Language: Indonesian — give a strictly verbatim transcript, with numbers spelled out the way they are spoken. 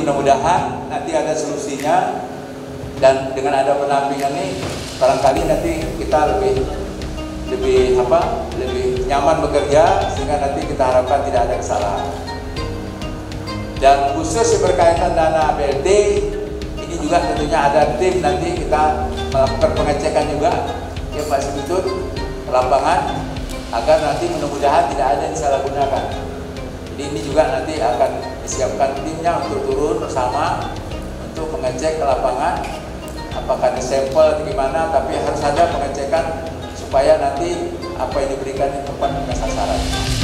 mudah-mudahan nanti ada solusinya, dan dengan ada penampingan ini barangkali nanti kita lebih lebih apa lebih nyaman bekerja, sehingga nanti kita harapkan tidak ada kesalahan. Dan khusus berkaitan dana B L T ini juga tentunya ada tim, nanti kita melakukan pengecekan juga ya Pak Subitut ke lapangan, agar nanti mudah-mudahan tidak ada yang disalahgunakan. Jadi ini juga nanti akan disiapkan timnya untuk turun bersama untuk mengecek ke lapangan apakah di sampel atau gimana, tapi harus ada pengecekan supaya nanti apa yang diberikan itu tepat dengan sasaran.